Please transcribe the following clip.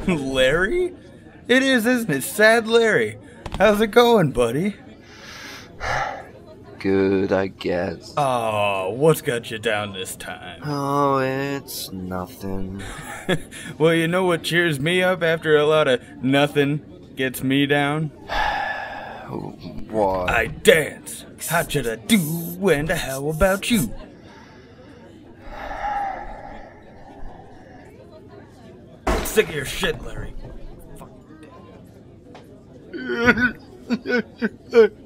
Larry? It is, isn't it? Sad Larry. How's it going, buddy? Good, I guess. Oh, what's got you down this time? Oh, it's nothing. Well, you know what cheers me up after a lot of nothing gets me down? What? I dance. How should I do, and how about you? Sick of your shit, Larry. Fuck.